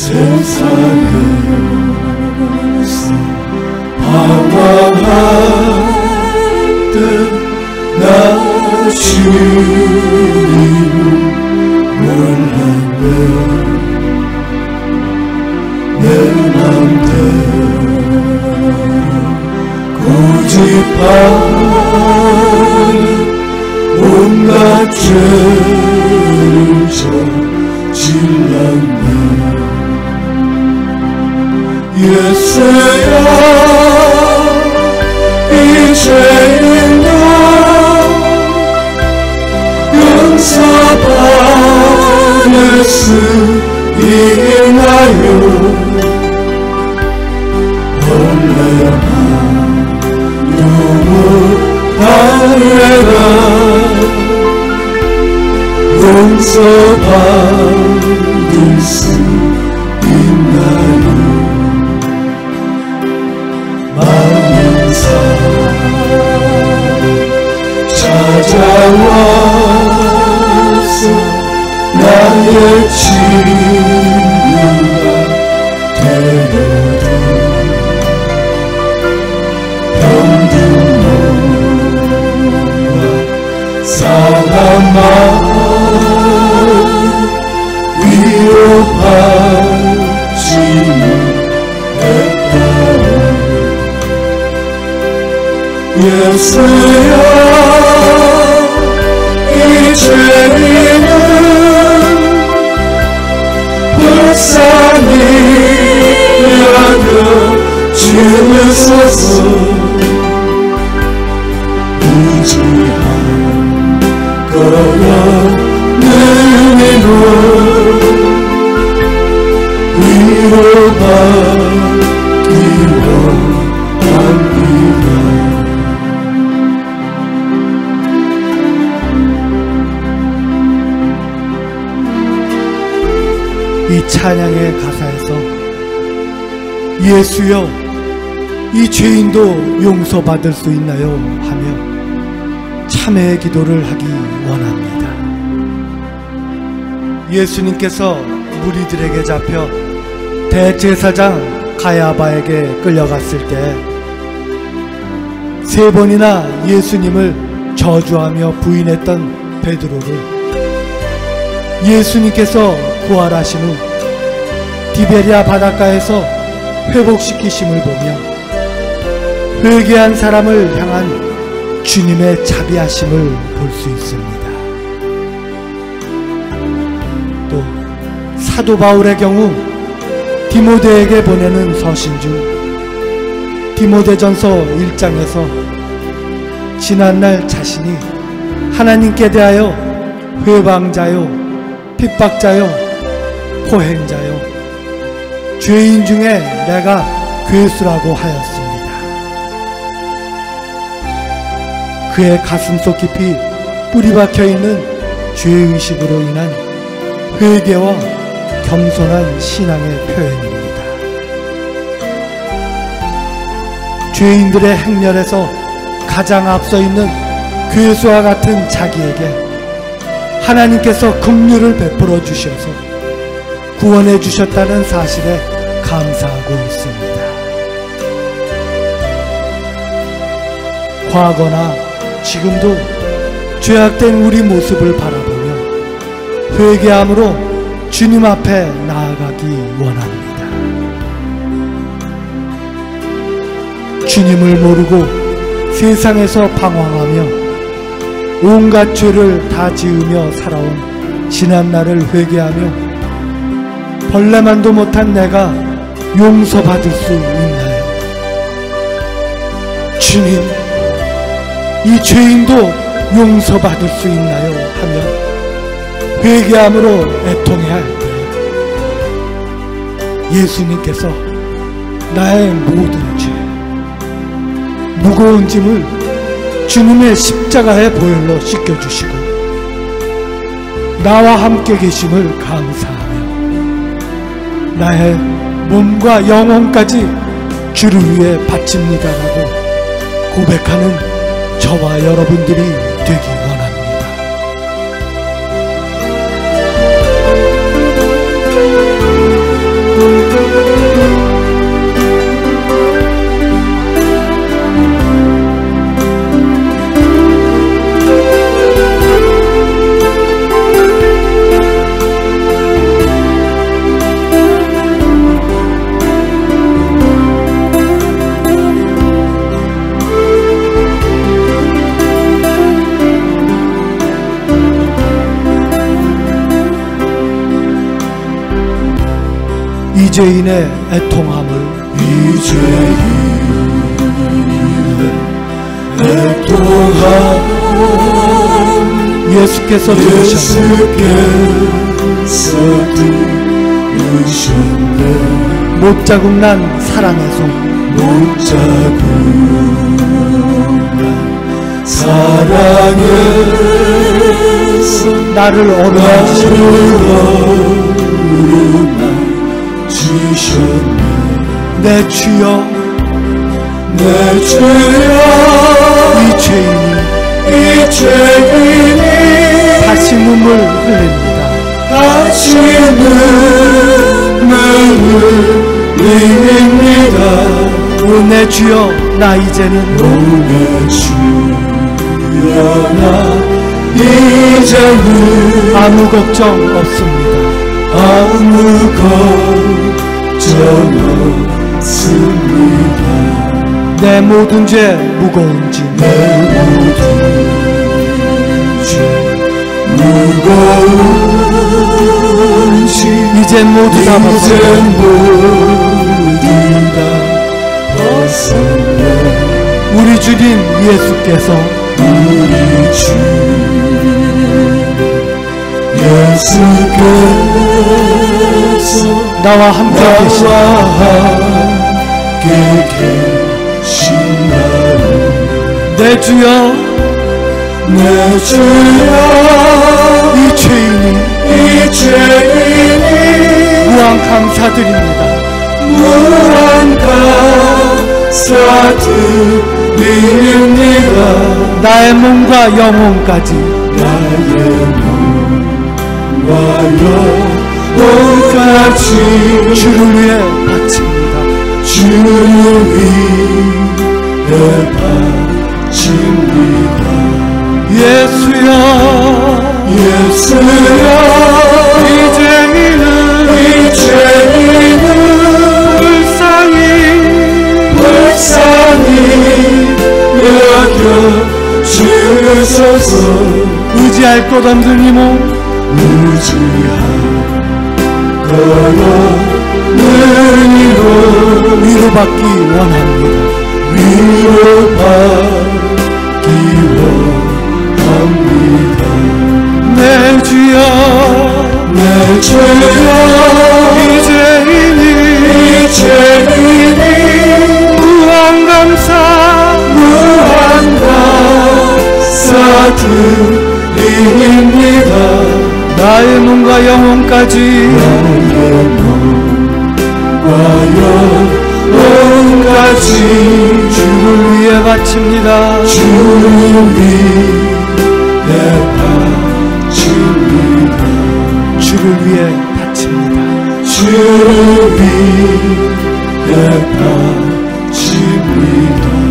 세상에서 방황할 때 나 주님을 몰랐네. 내 맘대로 고집하는 온갖 죄를 저질렀네. 예수야 이제는 용서받을 수 있나요? 원래만 용서하래라. 용서받을 수 있나요? 많은 사람 찾아와서 나의 친구가 되어도 병든 몸과 상한 마음 위로받지 못했다오. 예수야 이제는 불쌍히라도 주소서. 의지할 거야 능히로 위로받기 원합니다. 이 찬양의 가사에서 예수여 이 죄인도 용서받을 수 있나요? 하며 참회의 기도를 하기 원합니다. 예수님께서 무리들에게 잡혀 대제사장 가야바에게 끌려갔을 때 3번이나 예수님을 저주하며 부인했던 베드로를 예수님께서 부활하신 후 디베랴 바닷가에서 회복시키심을 보며 회개한 사람을 향한 주님의 자비하심을 볼 수 있습니다. 또 사도 바울의 경우 디모데에게 보내는 서신 중 디모데전서 1장에서 지난날 자신이 하나님께 대하여 회방자요 핍박자요 포행자요 죄인 중에 내가 괴수라고 하였습니다. 그의 가슴속 깊이 뿌리박혀 있는 죄의식으로 인한 회개와 겸손한 신앙의 표현입니다. 죄인들의 행렬에서 가장 앞서 있는 괴수와 같은 자기에게 하나님께서 긍휼을 베풀어 주셔서 구원해 주셨다는 사실에 감사하고 있습니다. 과거나 지금도 죄악된 우리 모습을 바라보며 회개함으로 주님 앞에 나아가기 원합니다. 주님을 모르고 세상에서 방황하며 온갖 죄를 다 지으며 살아온 지난날을 회개하며 벌레만도 못한 내가 용서받을 수 있나요? 주님, 이 죄인도 용서받을 수 있나요? 하며 회개함으로 애통해야 할 때 예수님께서 나의 모든 죄, 무거운 짐을 주님의 십자가의 보혈로 씻겨주시고 나와 함께 계심을 감사하며 나의 몸과 영혼까지 주를 위해 바칩니다라고 고백하는 저와 여러분들이 되기 원합니다. 죄인의 애통함을 애통함 예수께서 들으셨네. 들으셨네. 못자국난 사랑의 손 못자국난 사랑의 손 나를 주셨네. 내 주여 내 주여 이 죄인이 다시 눈물 흘립니다. 다시 눈물을 흘립니다. 오 내 주여 나 이제는 오 내 주여 나 이제는 아무 걱정 없습니다. 아무 걱정 없습니다. 내 모든 죄 무거운 짐 내 모든 죄 무거운 짐 이제 모두 다 벗었네. 우리 주님 예수께서 우리 주 예수께서 나와 함께 계시나요. 내 주여 내 주여 이 죄인이 무한 감사드립니다. 무한 감사드립니다. 나의 몸과 영혼까지 나의 몸과 영혼까지 주를 위해 바칩니다. 주를 위해 바칩니다. 예수여 이 죄인은 불쌍히 여겨 주소서. 의지할 것 없는 이 몸 의지할 것 없는 이 몸 위로받기 원합니다. 위로받기 원합니다. 내 주여 내 주여 이 죄인이 무한 감사드립니다. 나의 몸과 영혼까지 주를 위해 바칩니다. 주를 위해 바칩니다. 주를 위해 바칩니다. 주를 위해 바칩니다.